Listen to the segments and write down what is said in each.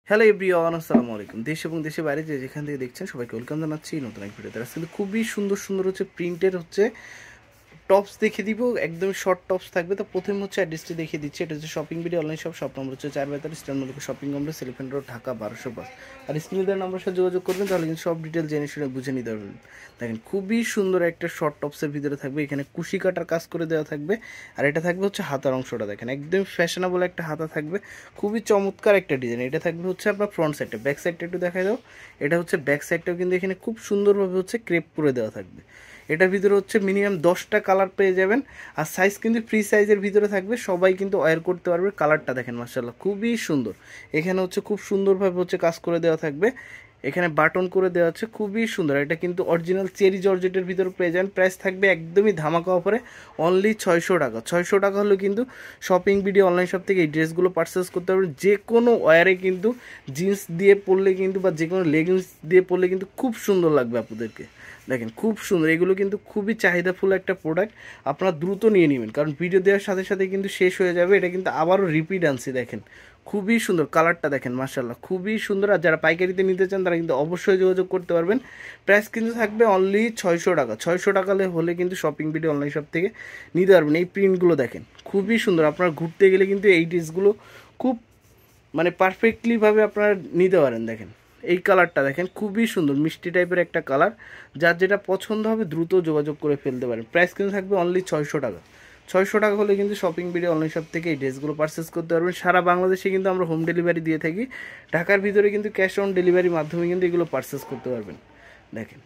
Hello everyone, আসসালামু আলাইকুম। দেশ এবং দেশের বাইরে যেখান থেকে দেখছেন সবাইকে ওয়েলকাম জানাচ্ছি নতুন এক ভিডিওতে। কিন্তু খুবই সুন্দর সুন্দর হচ্ছে প্রিন্টের হচ্ছে টপস দেখিয়ে দিব, একদম শর্ট টপস থাকবে। তো প্রথমে হচ্ছে অ্যাড্রেসটি দেখিয়ে দিচ্ছি। এটা হচ্ছে shopping video online shop number হচ্ছে 4/43 স্ট্যান্ড Mallika shopping complex, elephant road, Dhaka 1205। আর স্ক্রিনে দেওয়া নাম্বারের সাথে যোগাযোগ করবেন, তাহলে কিন্তু সব ডিটেল জেনে শুনে বুঝে নিতে পারবেন। দেখেন খুবই সুন্দর একটা শর্ট টপসের ভিতরে থাকবে, এখানে কুশি কাটার কাজ করে দেওয়া থাকবে। আর এটা থাকবে হচ্ছে হাতার অংশটা, দেখেন একদম ফ্যাশনেবল একটা হাতা থাকবে, খুবই চমৎকার একটা ডিজাইন। এটা থাকবে হচ্ছে আপনার ফ্রন্ট সাইডটা, ব্যাক সাইডটা একটু দেখাই দাও। এটা হচ্ছে ব্যাক সাইডটাও কিন্তু এখানে খুব সুন্দরভাবে হচ্ছে ক্রেপ করে দেওয়া থাকবে। এটার ভিতরে হচ্ছে মিনিমাম 10টা কালার পেয়ে যাবেন। আর সাইজ কিন্তু ফ্রি সাইজের ভিতরে থাকবে, সবাই কিন্তু ওয়্যার করতে পারবে। কালারটা দেখেন মাশাআল্লাহ খুবই সুন্দর। এখানে হচ্ছে খুব সুন্দরভাবে হচ্ছে কাজ করে দেওয়া থাকবে, এখানে বাটন করে দেওয়া হচ্ছে, খুবই সুন্দর। এটা কিন্তু অরিজিনাল চেরি জর্জেটের ভিতরে পেয়ে যাবেন। প্রাইস থাকবে একদমই ধামাকা অফারে, অনলি 600 টাকা। 600 টাকা হলে কিন্তু শপিং ভিডিও অনলাইন শপ থেকে এই ড্রেসগুলো পারচেস করতে পারবেন। যে কোনো ওয়্যারে কিন্তু জিন্স দিয়ে পরলে কিন্তু বা যে কোনো লেগিংস দিয়ে পরলে কিন্তু খুব সুন্দর লাগবে আপনাদেরকে। দেখেন খুব সুন্দর, এগুলো কিন্তু খুবই চাহিদাফুল একটা প্রোডাক্ট। আপনারা দ্রুত নিয়ে নেবেন, কারণ ভিডিও দেওয়ার সাথে সাথে কিন্তু শেষ হয়ে যাবে। এটা কিন্তু আবারও রিপিট আনছি। দেখেন খুবই সুন্দর, কালারটা দেখেন মাশাআল্লাহ খুবই সুন্দর। আর যারা পাইকারিতে নিতে চান তারা কিন্তু অবশ্যই যোগাযোগ করতে পারবেন। প্রাইস কিন্তু থাকবে অনলি 600 টাকা। 600 টাকা হলে কিন্তু শপিং ভিডিও অনলাইন শপ থেকে নিতে পারবেন। এই প্রিন্টগুলো দেখেন খুবই সুন্দর, আপনারা ঘুরতে গেলে কিন্তু এই ড্রেসগুলো খুব পারফেক্টলিভাবে আপনারা নিতে পারেন। দেখেন এই কালারটা দেখেন খুবই সুন্দর, মিষ্টি টাইপের একটা কালার। যার যেটা পছন্দ হবে দ্রুত যোগাযোগ করে ফেলতে পারেন। প্রাইস কিন্তু থাকবে অনলি 600 টাকা। 600 টাকা হলে কিন্তু শপিং ভিডিও অনলাইন শপ থেকে এই ড্রেসগুলো পারচেস করতে পারবেন। সারা বাংলাদেশে কিন্তু আমরা হোম ডেলিভারি দিয়ে থাকি। ঢাকার ভিতরে কিন্তু ক্যাশ অন ডেলিভারির মাধ্যমে কিন্তু এগুলো পারচেস করতে পারবেন। দেখেন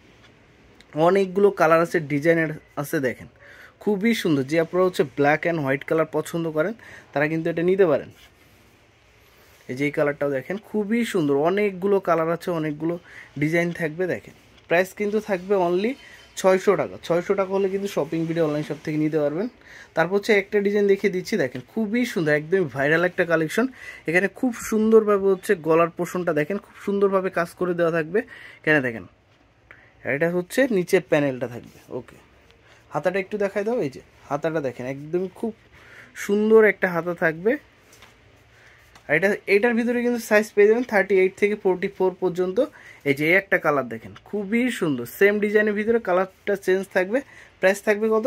অনেকগুলো কালার আছে, ডিজাইনের আছে, দেখেন খুবই সুন্দর। যে আপনারা হচ্ছে ব্ল্যাক অ্যান্ড হোয়াইট কালার পছন্দ করেন তারা কিন্তু এটা নিতে পারেন। এই যে এই কালারটাও দেখেন খুবই সুন্দর, অনেকগুলো কালার আছে, অনেকগুলো ডিজাইন থাকবে। দেখেন প্রাইস কিন্তু থাকবে অনলি 600 টাকা। 600 টাকা হলে কিন্তু শপিং ভিডিও অনলাইন শপ থেকে নিতে পারবেন। তারপর হচ্ছে একটা ডিজাইন দেখিয়ে দিচ্ছি, দেখেন খুবই সুন্দর, একদমই ভাইরাল একটা কালেকশন। এখানে খুব সুন্দরভাবে হচ্ছে গলার পোর্শনটা দেখেন খুব সুন্দরভাবে কাজ করে দেওয়া থাকবে। এখানে দেখেন এটা হচ্ছে নিচের প্যানেলটা থাকবে। ওকে, হাতাটা একটু দেখাই দাও। এই যে হাতাটা দেখেন একদমই খুব সুন্দর একটা হাতা থাকবে। আর এটার ভিতরে কিন্তু সাইজ পেয়ে যাবেন 38 থেকে 44 পর্যন্ত। এই যে একটা কালার দেখেন খুবই সুন্দর, সেম ডিজাইনের ভিতরে কালারটা চেঞ্জ থাকবে। প্রাইস থাকবে কত?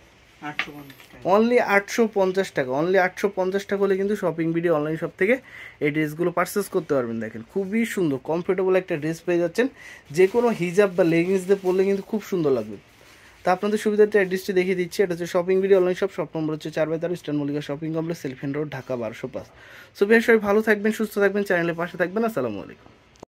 অনলি 850 টাকা। অনলি 850 টাকা হলে কিন্তু শপিং ভিডিও অনলাইন শপ থেকে এই ড্রেসগুলো পারচেস করতে পারবেন। দেখেন খুবই সুন্দর, কমফোর্টেবল একটা ড্রেস পেয়ে যাচ্ছেন। যে কোনো হিজাব বা লেগিংস দিয়ে পরলে কিন্তু খুব সুন্দর লাগবে। তা আপনাদের সুবিধার্থে অ্যাড্রেসটি দেখিয়ে দিচ্ছি। এটা হচ্ছে shopping video online shop number হচ্ছে 4/43 স্ট্যান্ড Mallika shopping complex, elephant road, Dhaka 1205। So বেশ সবাই ভালো থাকবেন, সুস্থ থাকবেন, চ্যানেলের পাশে থাকবেন। আসসালামু আলাইকুম।